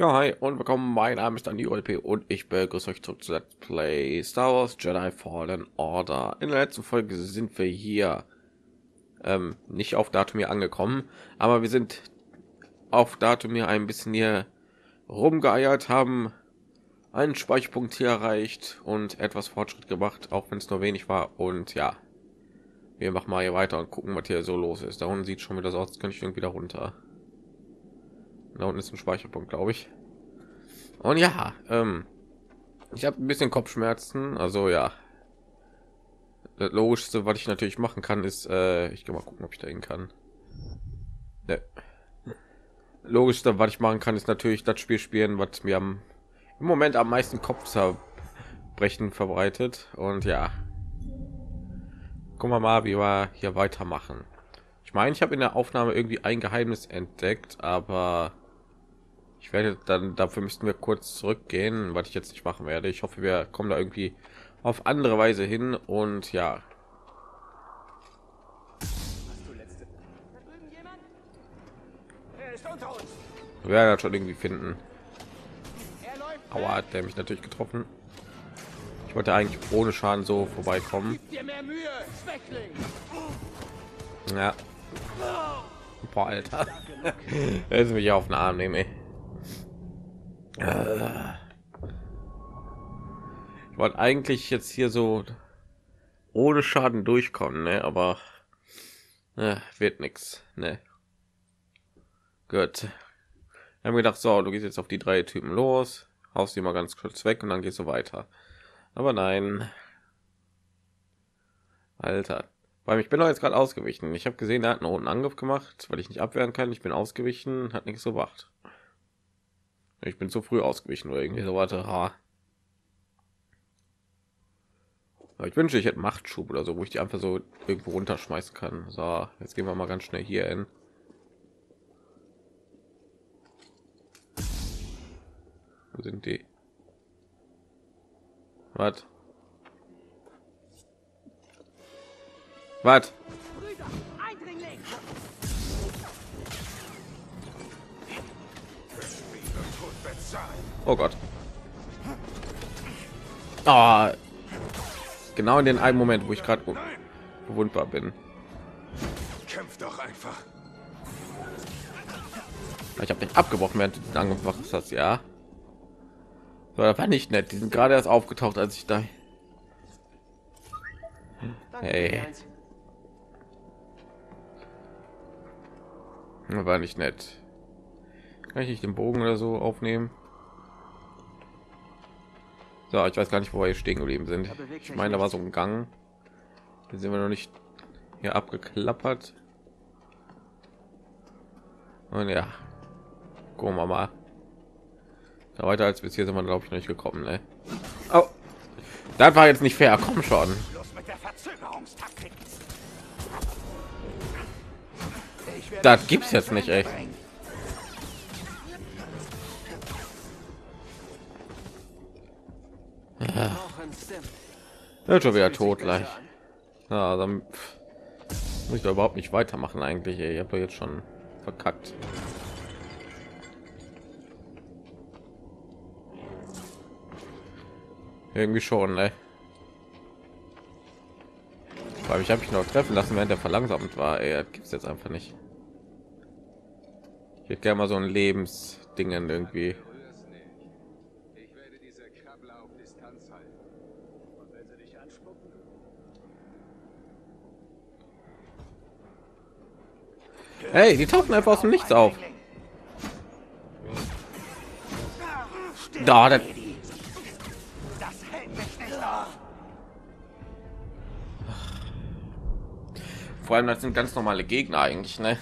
Ja, hi und willkommen. Mein Name ist Dani OLP und ich begrüße euch zurück zu Let's Play Star Wars Jedi Fallen Order. In der letzten Folge sind wir hier nicht auf Datumir angekommen, aber wir sind auf Datumir ein bisschen hier rumgeeiert, haben einen Speicherpunkt hier erreicht und etwas Fortschritt gemacht, auch wenn es nur wenig war. Und ja, wir machen mal hier weiter und gucken, was hier so los ist. Da unten sieht schon wieder so aus, als könnte ich irgendwie da runter. Da unten ist ein Speicherpunkt, glaube ich. Und ja, ich habe ein bisschen Kopfschmerzen. Also ja, das Logischste, was ich natürlich machen kann, ist, ich gehe mal gucken, ob ich da hin kann. Ne. Logischste, was ich machen kann, ist natürlich das Spiel spielen, was mir im Moment am meisten Kopfzerbrechen verbreitet. Und ja, gucken wir mal, wie wir hier weitermachen. Ich meine, ich habe in der Aufnahme irgendwie ein Geheimnis entdeckt, aber ich werde dann, dafür müssten wir kurz zurückgehen, was ich jetzt nicht machen werde. Ich hoffe, wir kommen da irgendwie auf andere Weise hin. Und ja, wir werden das schon irgendwie finden. Aua, hat der mich natürlich getroffen. Ich wollte eigentlich ohne Schaden so vorbeikommen. Ja. Boah, Alter. Er ist mich auf den Arm nehmen, ey. Ich wollte eigentlich jetzt hier so ohne Schaden durchkommen, ne? Aber wird nichts, ne? Gut. Wir haben gedacht, so, du gehst jetzt auf die drei Typen los, haust die mal ganz kurz weg und dann gehst du weiter. Aber nein, Alter. Weil ich bin doch jetzt gerade ausgewichen. Ich habe gesehen, er hat einen roten Angriff gemacht, weil ich nicht abwehren kann. Ich bin ausgewichen, hat nichts gemacht. Ich bin zu früh ausgewichen oder irgendwie so weiter. Ich wünsche, ich hätte Machtschub oder so, wo ich die einfach so irgendwo runterschmeißen kann. So, jetzt gehen wir mal ganz schnell hier hin. Wo sind die? Was? Was? Oh Gott. Oh, genau in den einen Moment, wo ich gerade verwundbar bin. Kämpf doch einfach. Ich habe den abgebrochen, während du den angemacht hast. Ja, so, das war nicht nett. Die sind gerade erst aufgetaucht, als ich da. Hey, das war nicht nett. Kann ich nicht den Bogen oder so aufnehmen? So, ich weiß gar nicht, wo wir hier stehen geblieben sind. Ich meine, da war so ein Gang. Den sind wir noch nicht hier abgeklappert. Und ja, gucken wir mal. Ja, weiter als bis hier sind wir, glaube ich, noch nicht gekommen. Ne? Oh, das war jetzt nicht fair. Komm schon. Das gibt's jetzt nicht, ey. Ja, schon wieder tot gleich. Ja, dann muss ich da überhaupt nicht weitermachen eigentlich. Ey. Ich habe jetzt schon verkackt. Irgendwie schon, ne? Weil ich habe mich noch treffen lassen, während der verlangsamt war. Ey, gibt es jetzt einfach nicht. Ich hätte gerne mal so ein Lebensdingen irgendwie. Hey, die tauchen einfach aus dem Nichts auf. Da, vor allem, das sind ganz normale Gegner eigentlich, ne?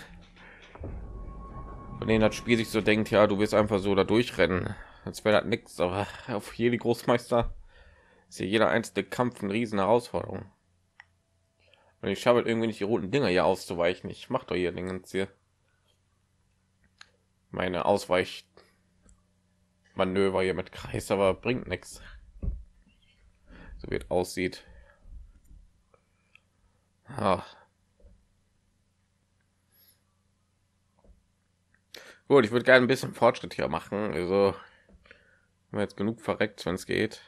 Von denen das Spiel sich so denkt, ja, du wirst einfach so da durchrennen, als wäre das nichts. Aber auf jede Großmeister ist hier jeder einzelne Kampf eine riesen Herausforderung. Und ich schaffe irgendwie nicht, die roten Dinger hier auszuweichen. Ich mache doch hier Dingens hier meine Ausweichmanöver hier mit Kreis, aber bringt nichts. So wie es aussieht. Gut, ich würde gerne ein bisschen Fortschritt hier machen. Also, wenn wir jetzt genug verreckt, wenn es geht.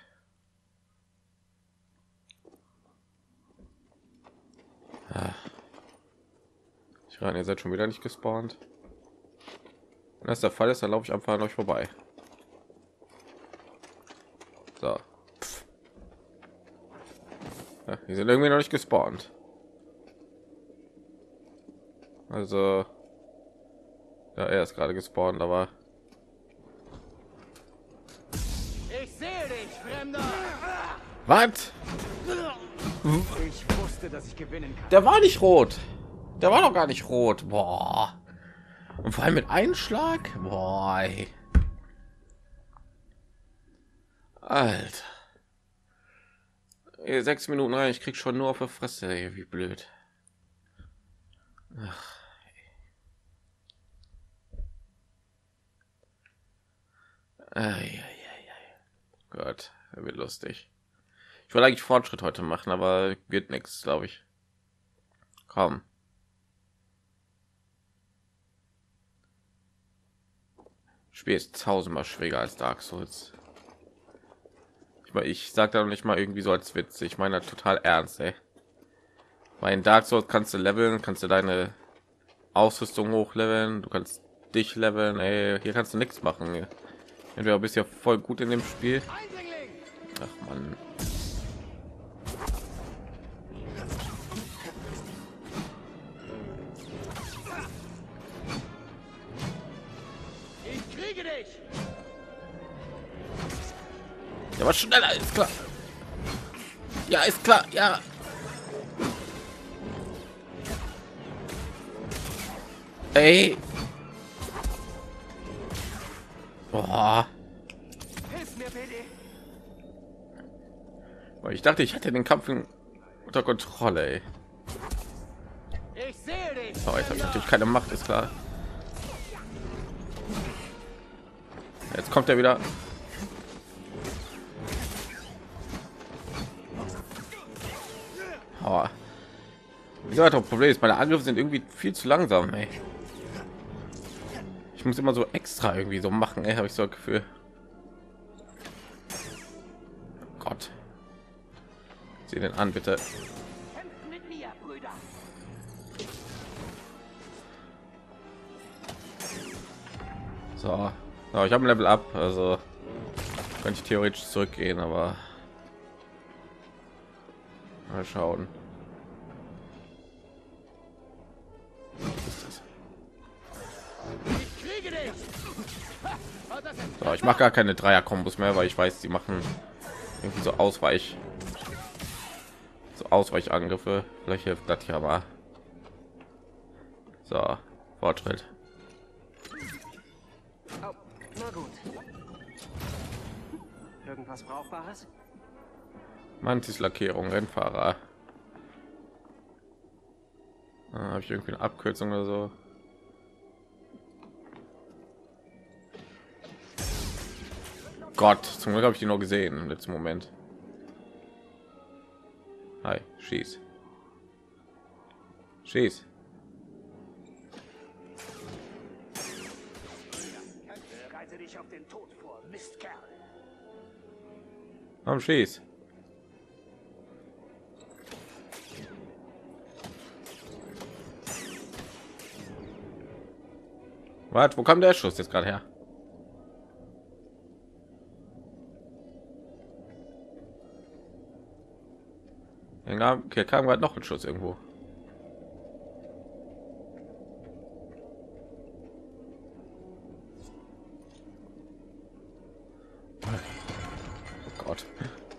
Ich rein, ihr seid schon wieder nicht gespawnt. Wenn das der Fall ist, dann laufe ich einfach an euch vorbei. So. Ja, die sind irgendwie noch nicht gespawnt. Also, ja, er ist gerade gespawnt, aber Ich sehe dich, Fremder! was? Ich wusste, dass ich gewinnen kann. Der war nicht rot. Der war doch gar nicht rot. Boah. Und vor allem mit Einschlag. Boah. Ey. Alter. Ey, 6 Minuten rein, ich krieg schon nur auf der Fresse. Ey, wie blöd. Ach. Gott, er wird lustig. Ich wollte eigentlich Fortschritt heute machen, aber wird nichts, glaube ich. Komm. Spiel ist 1000-mal schwieriger als Dark Souls. Ich sag da nicht mal irgendwie so als Witz. Ich meine total ernst, ey. Weil in Dark Souls kannst du leveln, kannst du deine Ausrüstung hochleveln, du kannst dich leveln, ey. Hier kannst du nichts machen. Entweder bist ja voll gut in dem Spiel. Ach man. Ich kriege dich! Ja, was schneller ist klar. Ja, ist klar. Ja. Ey. Boah. Hilf mir, bitte! Ich dachte, ich hatte den Kampf unter Kontrolle. Ey. Ich sehe dich! Oh, jetzt habe ich natürlich keine Macht, ist klar. Jetzt kommt er wieder. Oh. Wieso hat Problem ist, meine Angriffe sind irgendwie viel zu langsam. Ey. Ich muss immer so extra irgendwie so machen. Habe ich so ein Gefühl. Gott. Sieh den an, bitte. Kämpft mit mir, Brüder! So, so ich habe ein Level up, also könnte ich theoretisch zurückgehen, aber mal schauen. Ich kriege dich! Ha! Das ist So, ich mache gar keine Dreier-Kombos mehr, weil ich weiß, die machen irgendwie so Ausweichangriffe. Vielleicht hilft das ja mal. So, Fortschritt. Oh, na gut. Irgendwas Brauchbares? Mantis-Lackierung, Rennfahrer. Habe ich irgendwie eine Abkürzung oder so? Gott, zum Glück habe ich die nur gesehen im letzten Moment. Hi, schieß. Schieß. Bereite dich auf den Tod vor, Mistkerl! Komm, schieß. Was? Wo kam der Schuss jetzt gerade her? Okay, kam gerade noch ein Schuss irgendwo. Oh Gott.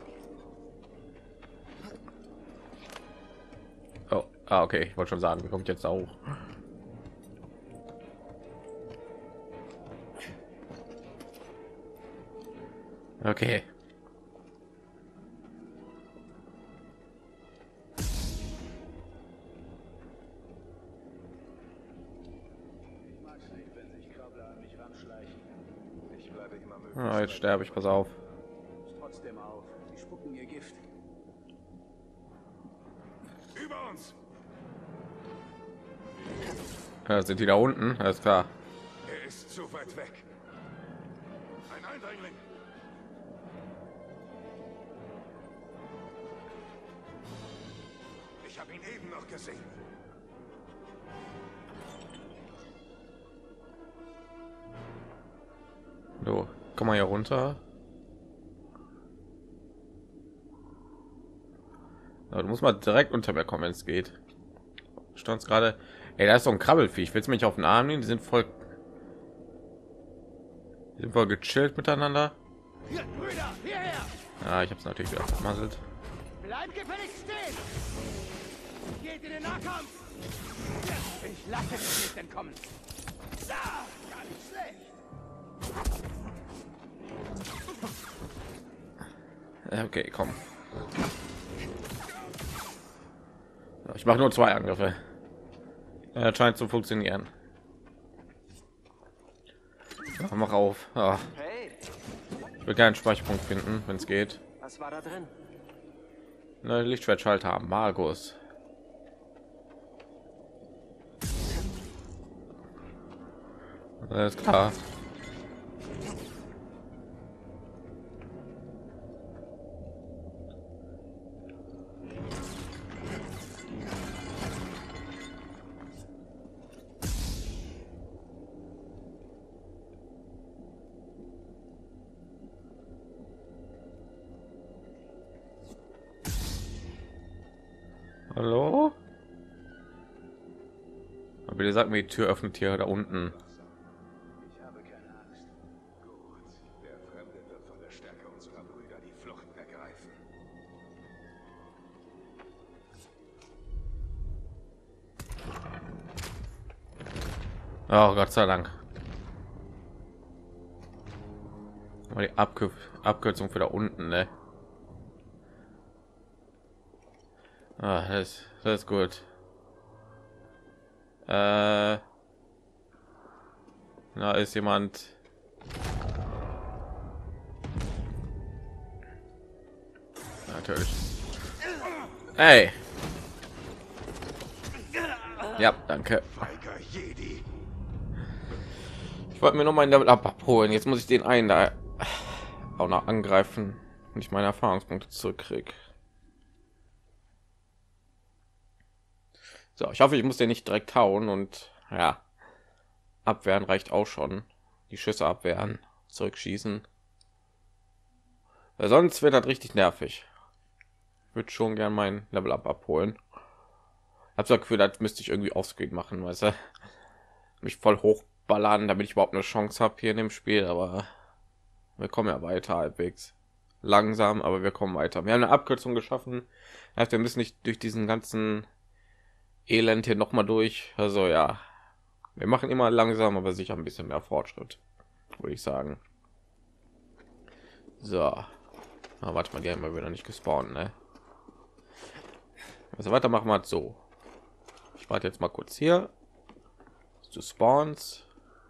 Oh, okay, ich wollte schon sagen, wie kommt jetzt auch? Okay. Ah, jetzt sterbe ich, pass auf. Trotzdem auf. Sie spucken ihr Gift. Über uns! Sind die da unten? Alles klar. Er ist zu weit weg. Ein Eindringling. Ich habe ihn eben noch gesehen. So, komm mal hier runter. Ja, du musst mal direkt unter mir kommen, wenn es geht. Stand gerade. Ey, da ist so ein Krabbelfiech. Willst du mich auf den Arm nehmen? Die sind voll gechillt miteinander. Hier, Brüder, hierher! Ja, ich habe es natürlich wieder vermasselt. Bleib gefälligst stehen! Geht in den Nahkampf! Ich lasse dich nicht entkommen. Da, gar nicht schlecht. Okay, komm. Ich mache nur 2 Angriffe. Er scheint zu funktionieren. Ja, mach auf. Ja. Hey, Ich will keinen Speicherpunkt finden, wenn es geht. was war da drin? Ne, Lichtschwertschalter haben. Magus. Alles klar. Hallo? Aber bitte sag mir, die Tür öffnet hier da unten. Ich habe keine Angst. Gut. Der Fremde wird von der Stärke unserer Brüder die Flucht ergreifen. Oh, Gott sei Dank. Mal die Abkürzung für da unten, ne? Ah, das ist gut. Da ist jemand. Natürlich. Hey. Ja, danke. Feiger Jedi. Ich wollte mir noch meinen Level Up abholen. Jetzt muss ich den einen da auch noch angreifen und ich meine Erfahrungspunkte zurückkriege. So, ich hoffe, ich muss den nicht direkt hauen und ja, abwehren reicht auch schon. Die Schüsse abwehren, zurückschießen. Weil sonst wird das richtig nervig. Ich würde schon gern mein Level Up abholen. Ich habe das Gefühl, das müsste ich irgendwie offscreen machen, weißt du? Mich voll hochballern, damit ich überhaupt eine Chance habe hier in dem Spiel, aber wir kommen ja weiter halbwegs. Langsam, aber wir kommen weiter. Wir haben eine Abkürzung geschaffen. Das heißt, wir müssen nicht durch diesen ganzen Elend hier noch mal durch. Also ja, wir machen immer langsam, aber sicher ein bisschen mehr Fortschritt, würde ich sagen. So, warte mal, die haben wir wieder nicht gespawnt, ne? Also weiter machen wir es so. Ich warte jetzt mal kurz hier. Du spawns.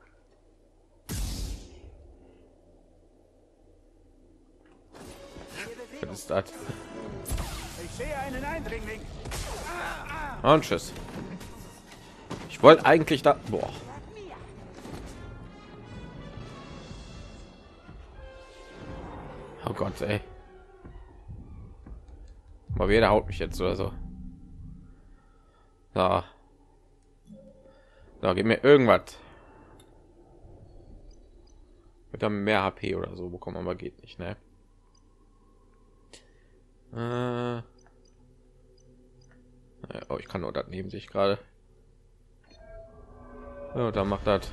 Was ist das? Ich sehe einen Eindringling. Und tschüss. Ich wollte eigentlich da. Boah. Oh Gott, ey. Aber jeder haut mich jetzt oder so. Da. Da, gib mir irgendwas. Mit dann mehr HP oder so bekommen, aber geht nicht, ne? Oh, ich kann nur das neben sich gerade. Ja, da macht das.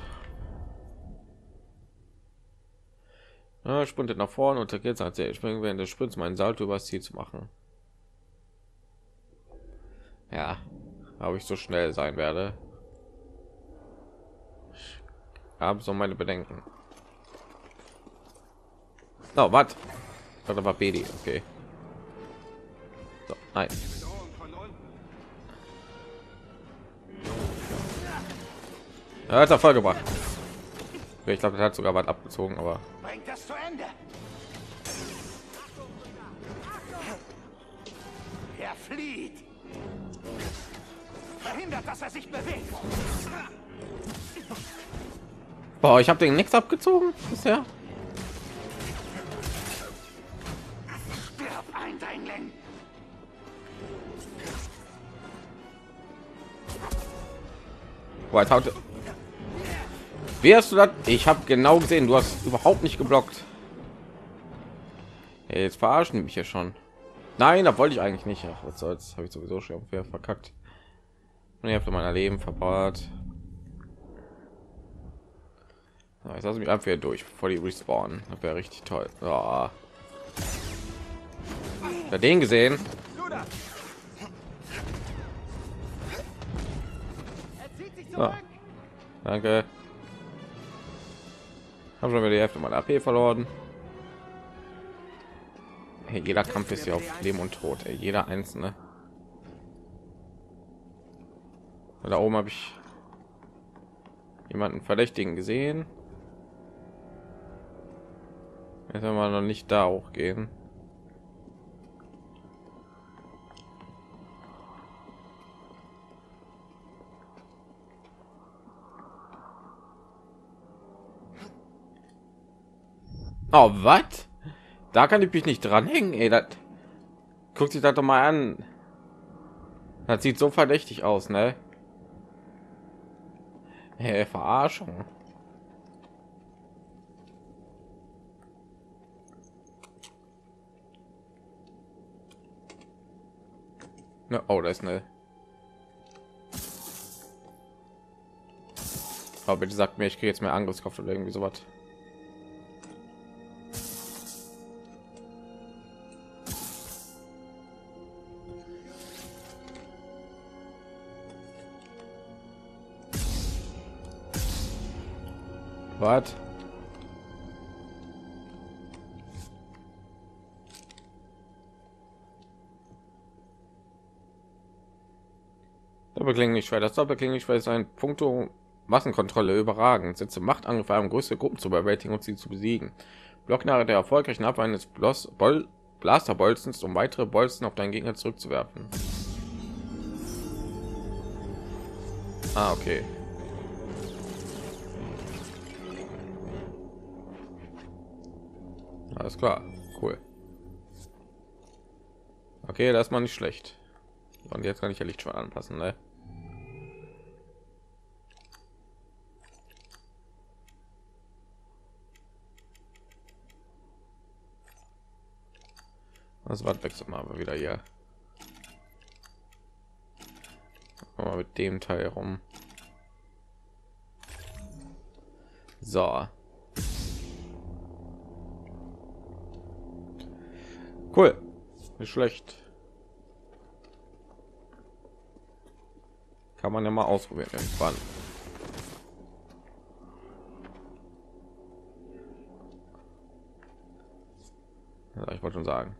Ja, sprintet nach vorne und geht als er springen während des Sprints meinen Salto übers Ziel zu machen. Ja, ob ich so schnell sein werde. Ich habe so meine Bedenken. Oh, was? Da war BD, okay. So, nein. Er hat er voll gebracht. Ich glaube, er hat sogar was abgezogen, aber Bringt das zu Ende. Er flieht. Verhindert, dass er sich bewegt. Boah, ich habe den nichts abgezogen bisher. Stirb, Eindringling! Boah, jetzt haut... Wie hast du das? Ich habe genau gesehen, du hast überhaupt nicht geblockt. Hey, jetzt verarschen die mich ja schon. Nein, da wollte ich eigentlich nicht. Ach, was soll's, habe ich sowieso schon verkackt. Und die Hälfte meiner Leben verbaut. Ja, jetzt lasse ich mich einfach wieder durch, bevor die respawnen. Das wäre richtig toll. Ja. Ja, den gesehen. Er zieht sich Ja. zurück! Danke. Haben schon wieder die Hälfte meiner AP verloren. Hey, jeder Kampf ist ja auf Leben und Tod. Ey, jeder einzelne. Da oben habe ich jemanden Verdächtigen gesehen. Jetzt haben wir noch nicht da hochgehen. Oh, was? Da kann ich mich nicht dranhängen, ey. Das guckt sich das doch mal an. Das sieht so verdächtig aus, ne? Hey, Verarschung. Ne, oh, da ist eine. Aber bitte sagt mir, ich kriege jetzt mehr Angriffskraft oder irgendwie sowas. Was? Doppelklingenschwert. Das Doppelklingenschwert ist ein Punkto Massenkontrolle überragend. Setze Machtangriffe an größere Gruppen zu bewältigen und sie zu besiegen. Block nach der erfolgreichen Abwehr eines Blasterbolzens, um weitere Bolzen auf deinen Gegner zurückzuwerfen. Ah, okay. Alles klar, cool. Okay, das ist mal nicht schlecht. Und jetzt kann ich ja Lichtschwert anpassen, ne? Das war wechselt mal aber wieder hier. Mal mit dem Teil rum. So. Cool. Nicht schlecht. Kann man ja mal ausprobieren irgendwann. Ja, ich wollte schon sagen.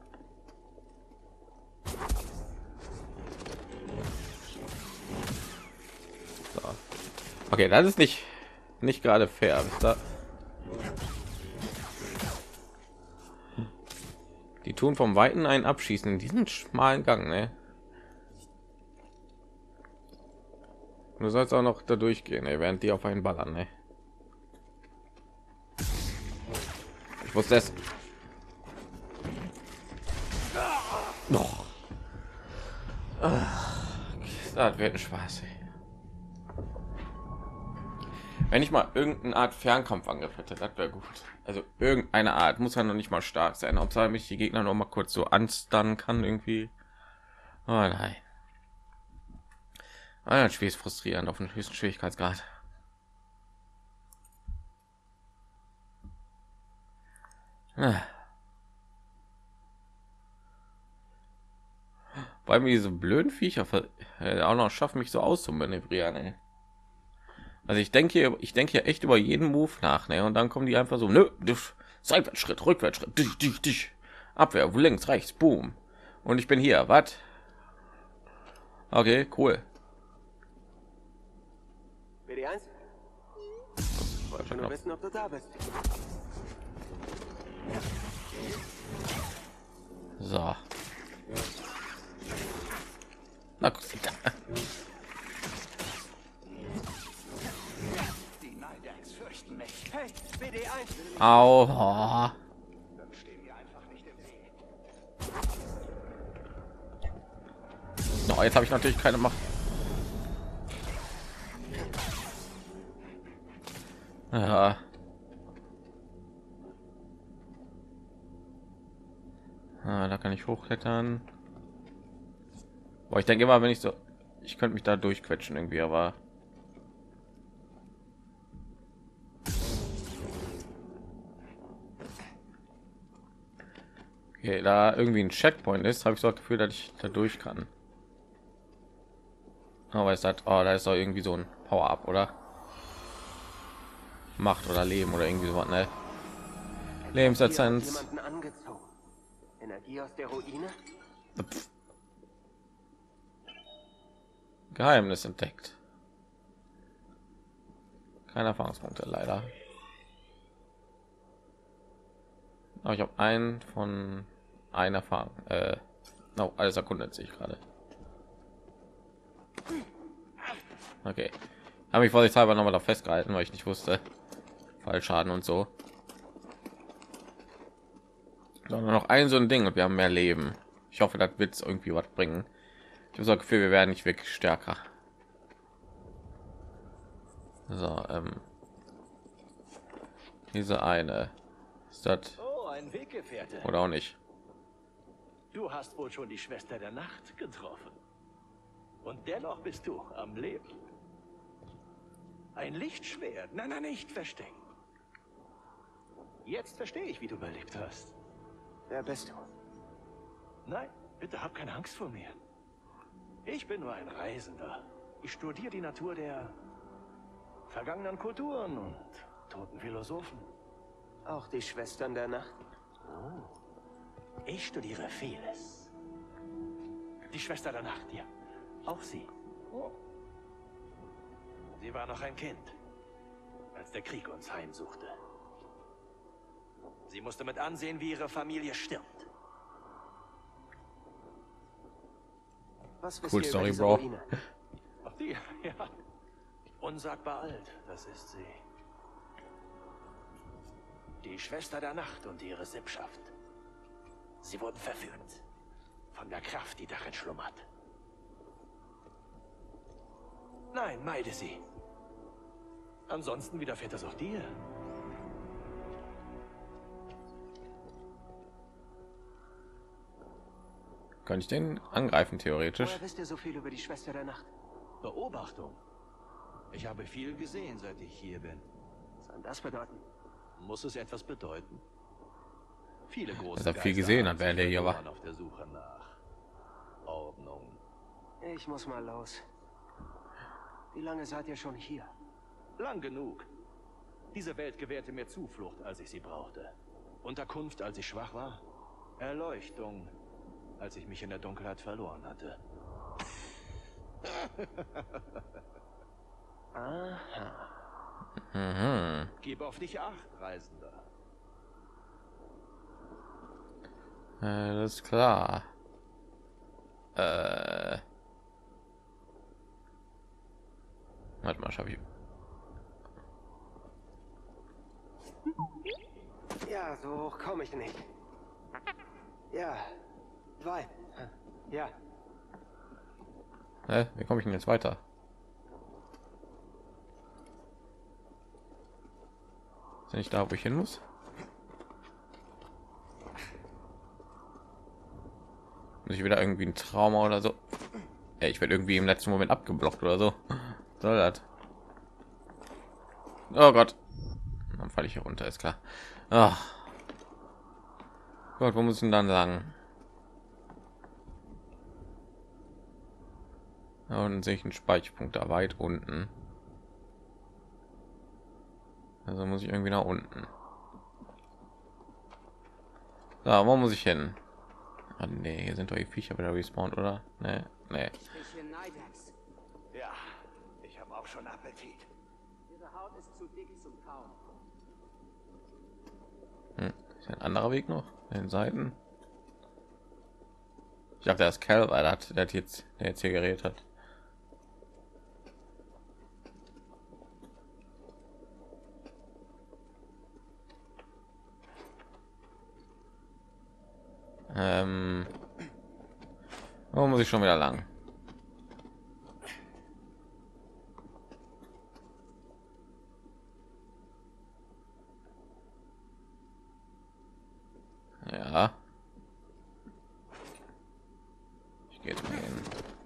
So. Okay, das ist nicht gerade fair. Die tun vom Weiten ein Abschießen in diesen schmalen Gang, ne? Du sollst auch noch da durchgehen, ey, während die auf einen ballern, ne? Ich wusste es. Noch. Das wird ein Spaß, ey. Wenn ich mal irgendeine Art Fernkampfangriff hätte, das wäre gut. Also irgendeine Art, muss ja noch nicht mal stark sein. Hauptsache mich die Gegner noch mal kurz so anstunnen kann irgendwie. Oh nein. Das Spiel ist frustrierend auf dem höchsten Schwierigkeitsgrad. Weil mir diese blöden Viecher auch noch schaffen, mich so auszumanövrieren, ey. Also ich denke ja echt über jeden Move nach, ne? Und dann kommen die einfach so, nö, Seitwärtsschritt, Rückwärtsschritt, dich, Abwehr, links, rechts, boom. Und ich bin hier, was? Okay, cool. BD1? Ich will nur wissen, ob du da bist. So. Na gut. Die Neidax fürchten Au. Oh. Dann stehen wir einfach nicht im Weg. No, jetzt habe ich natürlich keine Macht. Ja. Ah, da kann ich hochklettern. Boah, ich denke immer, wenn ich so, ich könnte mich da durchquetschen irgendwie, aber okay, da irgendwie ein Checkpoint ist, habe ich so das Gefühl, dass ich da durch kann. Aber es hat, oh, da ist doch irgendwie so ein Power-Up, oder? Macht oder Leben oder irgendwie so, ne? Lebensessenz. Jemanden angezogen. Energie aus der Ruine? Pff. Geheimnis entdeckt. Keine Erfahrungspunkte leider. Aber ich habe einen von einer Erfahrung. No, alles erkundet sich gerade. Okay. Habe mich vorsichtshalber noch mal da festgehalten, weil ich nicht wusste. Fallschaden und so. Nur noch ein so ein Ding und wir haben mehr Leben. Ich hoffe, das wird irgendwie was bringen. Ich habe das Gefühl, wir werden nicht wirklich stärker. So, diese eine ist das Oh, ein Weggefährte. oder auch nicht. Du hast wohl schon die Schwester der Nacht getroffen. Und dennoch bist du am Leben. Ein Lichtschwert. Nein, nicht verstecken. Jetzt verstehe ich, wie du überlebt hast. Wer bist du? Nein, bitte hab keine Angst vor mir. Ich bin nur ein Reisender. Ich studiere die Natur der vergangenen Kulturen und toten Philosophen. Auch die Schwestern der Nacht? Ich studiere vieles. Die Schwester der Nacht, ja. Auch sie. Sie war noch ein Kind, als der Krieg uns heimsuchte. Sie musste mit ansehen, wie ihre Familie stirbt. Was wisst Cool ihr über Story, diese Bro. Ruine? Ach, die, ja. Unsagbar alt, das ist sie. Die Schwester der Nacht und ihre Sippschaft. Sie wurden verführt von der Kraft, die darin schlummert. Nein, meide sie. Ansonsten widerfährt es auch dir. Könnte ich den angreifen theoretisch? Woher wisst ihr so viel über die Schwester der Nacht? Beobachtung. Ich habe viel gesehen, seit ich hier bin. Was soll das bedeuten? Muss es etwas bedeuten? Viele große Dass er viel Geister gesehen haben hat, während er sich hier war. verloren auf der Suche nach Ordnung. Ich muss mal los. Wie lange seid ihr schon hier? Lang genug. Diese Welt gewährte mir Zuflucht, als ich sie brauchte. Unterkunft, als ich schwach war. Erleuchtung, als ich mich in der Dunkelheit verloren hatte. Aha. Mhm. Gib auf dich acht, Reisender. Das ist klar. Warte mal, schaffe ich. Ja, so hoch komme ich nicht. Ja. Weit. Ja. Wie komme ich denn jetzt weiter? Ist nicht da, wo ich hin muss? Muss ich wieder irgendwie ein Trauma oder so? Ja, ich werde irgendwie im letzten Moment abgeblockt oder so. Soll das? Oh Gott. Dann falle ich hier runter, ist klar. Ach. Gott, wo muss ich denn dann sagen? Da unten sehe ich einen Speicherpunkt da weit unten. Also muss ich irgendwie nach unten. Da, wo muss ich hin? Ah, nee, hier sind doch die Viecher wieder respawned, oder? Nee, nee. Ja, ich habe auch schon Appetit. Ihre Haut ist zu dick zum Kauen. Ist ein anderer Weg noch? An den Seiten? Ich dachte, das Kerl, weil der hat jetzt hier geredet hat. Wo muss ich schon wieder lang? Ja. Ich gehe jetzt mal hin.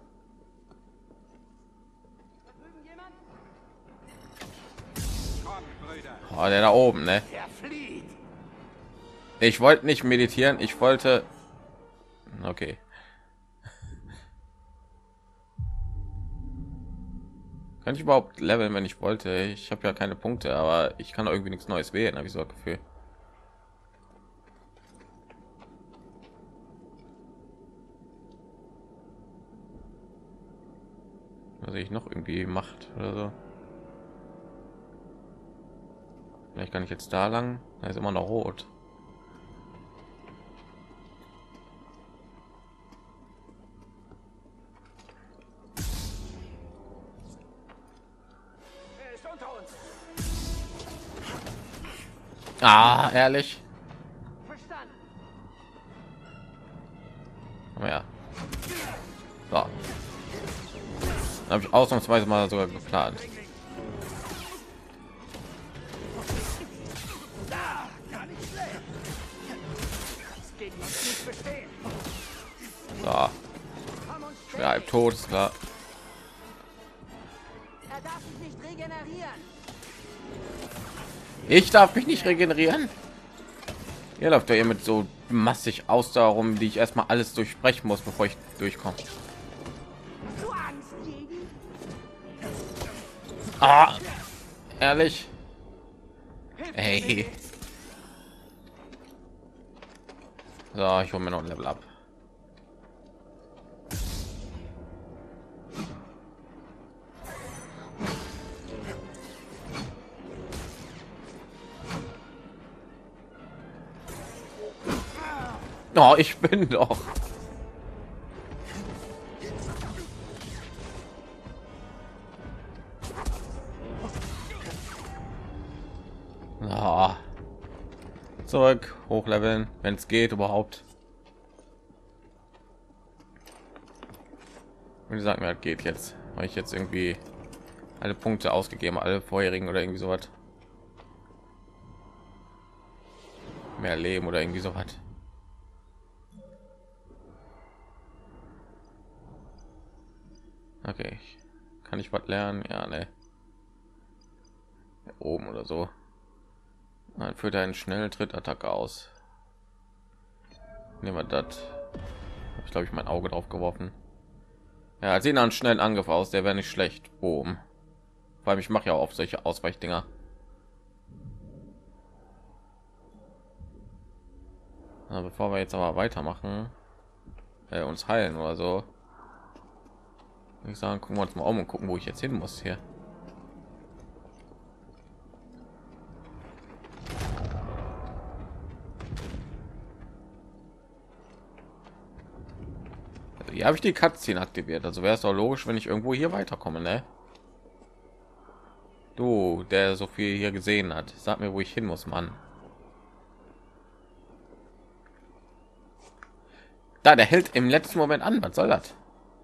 Oh, der da oben, ne? Er flieht. Ich wollte nicht meditieren, ich wollte. Okay. Kann ich überhaupt leveln, wenn ich wollte? Ich habe ja keine Punkte, aber ich kann irgendwie nichts Neues wählen, habe ich so ein Gefühl. Was ich noch irgendwie macht oder so. Vielleicht kann ich jetzt da lang. Da ist immer noch rot. Er ist unter uns. Ah, ehrlich. Verstanden. Aber ja. So. Habe ich ausnahmsweise mal sogar geplant. Da, gar nicht schlecht. Das gegen uns nicht bestehen. So. Komm und Ich wäre halb tot, ist klar. Er darf sich nicht regenerieren. Ich darf mich nicht regenerieren. Ihr läuft ja hier mit so massig Ausdauer rum, die ich erstmal alles durchbrechen muss, bevor ich durchkomme. Du Angst, Jedi. Ah, ehrlich. Hey. So, ich hole mir noch ein Level ab. Oh, ich bin doch. Ah. Zurück, hochleveln, wenn es geht überhaupt. Und die sagen mir, geht jetzt, weil ich jetzt irgendwie alle Punkte ausgegeben, alle vorherigen oder irgendwie so was. Mehr Leben oder irgendwie so was. Okay, kann ich was lernen? Ja, ne. Oben oder so. Dann führt einen schnellen Trittattacke aus. Nehmen wir das. Habe ich glaube ich mein Auge drauf geworfen. Ja, sehen einen schnellen Angriff aus, der wäre nicht schlecht. Boom. Weil ich mache ja auch solche Ausweichdinger. Na, bevor wir jetzt aber weitermachen, uns heilen oder so, würde ich sagen, gucken wir uns mal um und gucken, wo ich jetzt hin muss hier. Hier habe ich die Cutscene aktiviert, also wäre es doch logisch, wenn ich irgendwo hier weiterkomme, ne? Du, der so viel hier gesehen hat, sag mir, wo ich hin muss, Mann. Da, der hält im letzten Moment an, was soll das?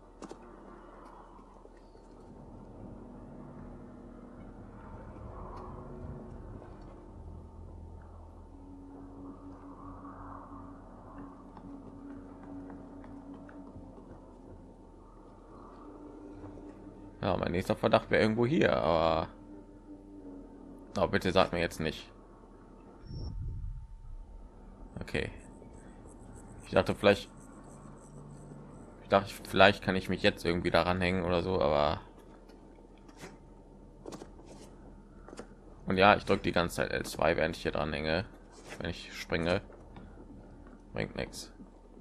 Ja, mein nächster Verdacht wäre irgendwo hier, aber bitte sag mir jetzt nicht. Okay. Ich dachte vielleicht kann ich mich jetzt irgendwie daran hängen oder so, aber und ja, ich drücke die ganze Zeit L2, während ich hier dran hänge. Wenn ich springe, bringt nichts.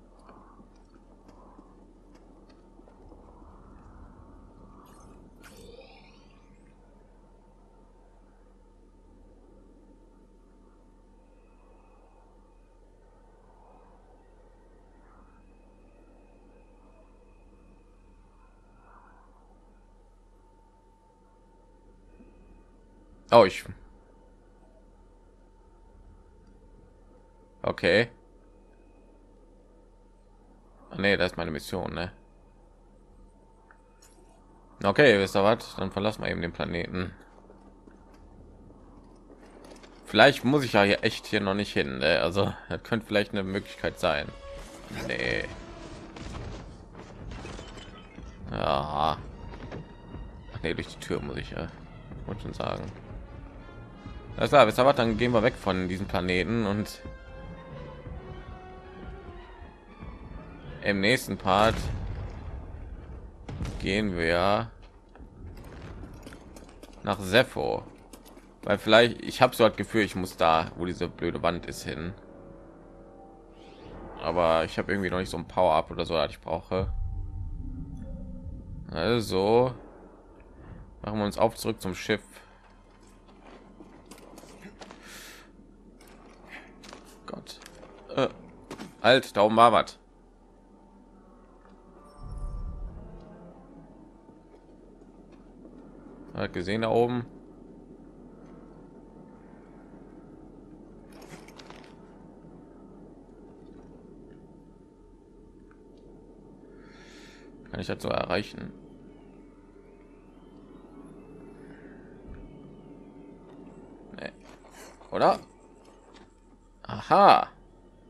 Oh, okay. nee, das ist meine Mission, ne? Okay, wisst ihr was? Dann verlassen wir eben den Planeten. Vielleicht muss ich ja hier echt hier noch nicht hin, ne? Also das könnte vielleicht eine Möglichkeit sein. Nee. Ja. Ach nee, durch die Tür muss ich ja. Wollte schon sagen. Alles klar, wisst ihr was? Dann gehen wir weg von diesem Planeten und im nächsten Part gehen wir nach Sepho, weil vielleicht ich habe so das Gefühl, ich muss da, wo diese blöde Wand ist, hin, aber ich habe irgendwie noch nicht so ein Power-Up oder so, das ich brauche. Also machen wir uns auf zurück zum Schiff. Gott, halt, da oben war was. Hat gesehen da oben. Kann ich das so erreichen? Nee. Oder? Aha.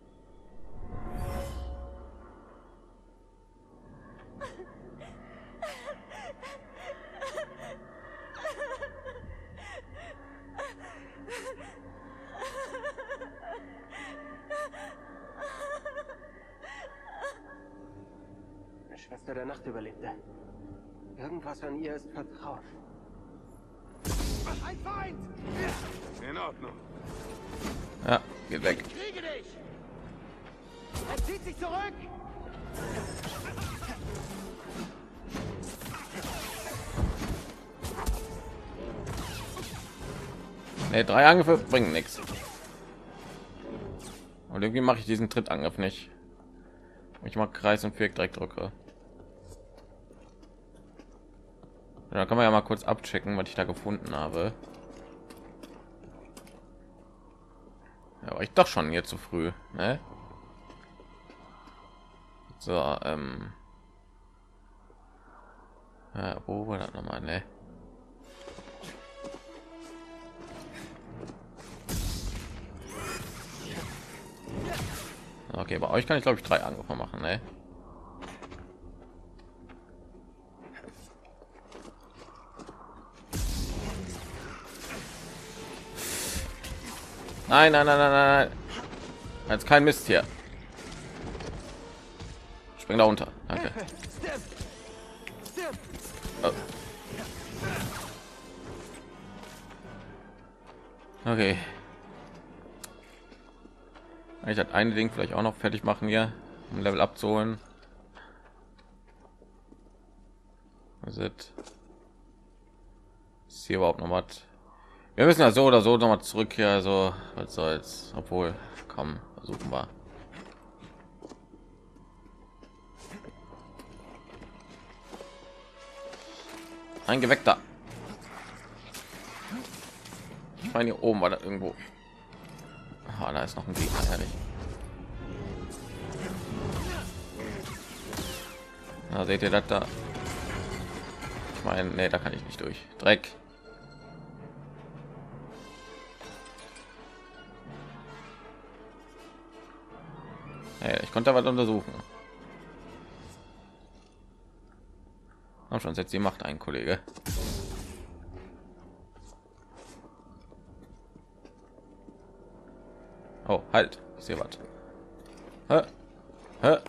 Schwester der Nacht überlebte. Irgendwas an ihr ist vertraut. Ein Feind! In Ordnung. Ja, geht weg. Ich kriege dich! Er zieht sich zurück! Nee, 3 Angriffe bringen nichts. Und irgendwie mache ich diesen Trittangriff nicht. Ich mag Kreis und Viereck direkt drücke. Da kann man ja mal kurz abchecken, was ich da gefunden habe. Ja, aber ich doch schon hier zu früh, ne? So, ja, wo war das nochmal, ne? Okay, bei euch kann ich glaube ich 3 Angriffe machen, ne? Nein, nein, nein, nein, nein. Jetzt kein Mist hier. Spring da unter. Danke. Oh. Okay. Ich hatte ein Ding vielleicht auch noch fertig machen hier, um Level abzuholen. Was ist hier überhaupt noch was? Wir müssen ja so oder so noch mal zurück hier, also was soll's, obwohl, komm, versuchen wir. Ein Geweckter. Ich meine, hier oben war da irgendwo. Ah, da ist noch ein Gegner, herrlich. Na, seht ihr das da? Ich meine, nee, da kann ich nicht durch. Dreck. Hey, ich konnte was untersuchen. Auch schon, setzt die Macht ein, Kollege. Oh, halt, ich sehe was. Hä? Hä?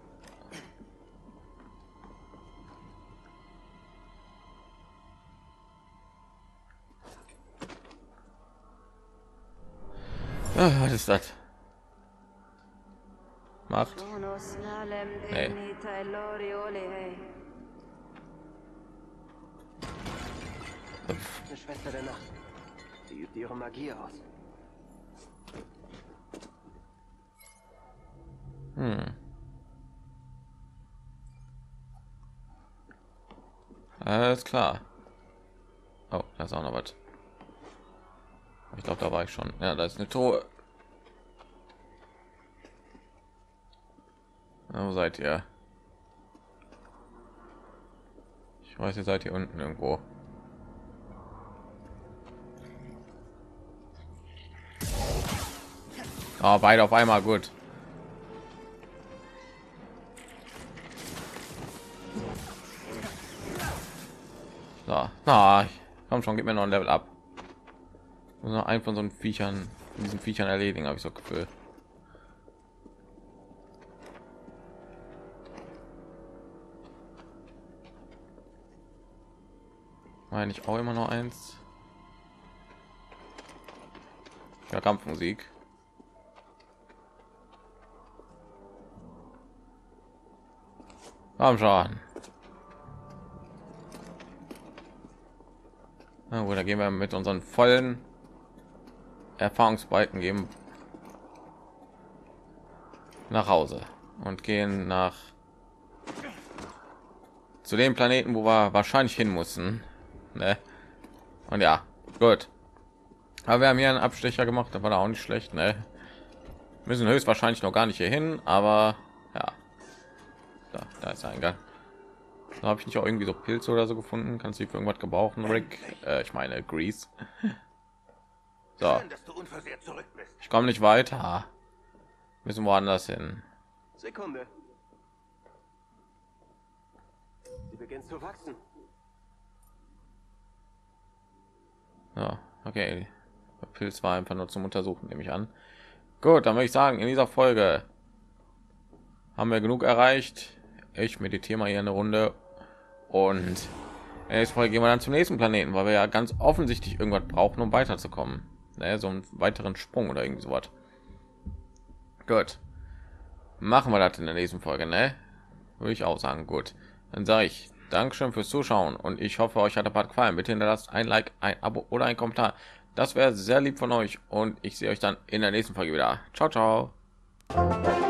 Ah, was ist das? Macht. Nee. Eine Schwester der Nacht. Sie übt ihre Magie aus. Alles klar. Oh, da ist auch noch was. Ich glaube, da war ich schon. Ja, da ist eine Truhe. Wo seid ihr? Ich weiß, ihr seid hier unten irgendwo. Ah, beide auf einmal, gut. So, na, komm schon, gib mir noch ein Level ab. Muss noch einen von so einen Viechern, diesen Viechern erledigen, habe ich so Gefühl. Meine ich auch immer noch eins. Ja, Kampfmusik. Komm schon. Na gut, da gehen wir mit unseren vollen Erfahrungsbalken geben nach Hause und gehen nach zu dem Planeten, wo wir wahrscheinlich hin mussten. Ne? Und ja, gut. Aber wir haben hier einen Abstecher gemacht, da war da auch nicht schlecht. Ne? Müssen höchstwahrscheinlich noch gar nicht hier hin, aber ja. Da ist der Eingang. Da habe ich nicht auch irgendwie so Pilze oder so gefunden. Kannst du die für irgendwas gebrauchen, Rick? Ich meine Grease. So. Schön, dass du unversehrt zurück bist. Ich komme nicht weiter. Müssen woanders hin. Sekunde. Sie beginnt zu wachsen. Ja, okay. Der Pilz war einfach nur zum Untersuchen, nehme ich an. Gut, dann würde ich sagen, in dieser Folge haben wir genug erreicht. Ich meditiere mal hier eine Runde und in der nächsten Folge gehen wir dann zum nächsten Planeten, weil wir ja ganz offensichtlich irgendwas brauchen, um weiterzukommen. Ne, so einen weiteren Sprung oder irgendwie sowas. Gut, machen wir das in der nächsten Folge, ne? Würde ich auch sagen. Gut, dann sage ich Dankeschön fürs Zuschauen und ich hoffe, euch hat der Part gefallen. Bitte hinterlasst ein Like, ein Abo oder ein Kommentar. Das wäre sehr lieb von euch und ich sehe euch dann in der nächsten Folge wieder. Ciao, ciao.